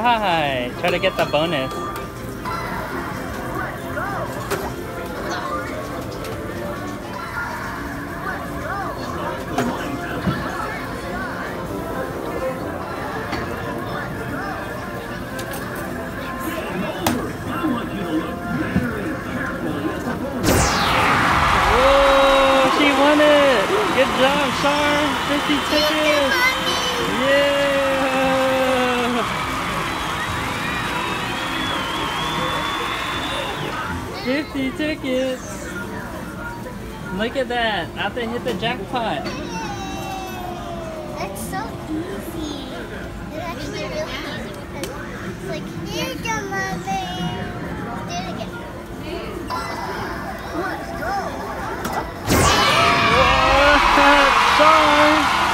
right. Try to get the bonus. Whoa, she won it! Good job, Char! 50 tickets! Yeah! 50 tickets! Look at that! Ate hit the jackpot! That's so easy. It's actually really easy because it's like, here you go, mommy. Do it again. Let's go. Char!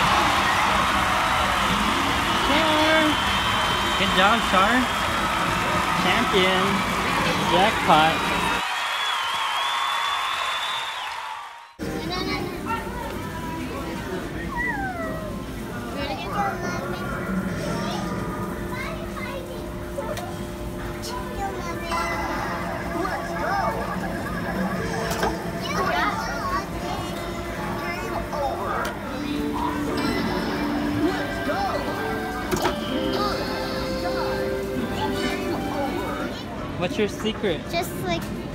Char! Good job, Char! Champion! Jackpot! What's your secret? Just like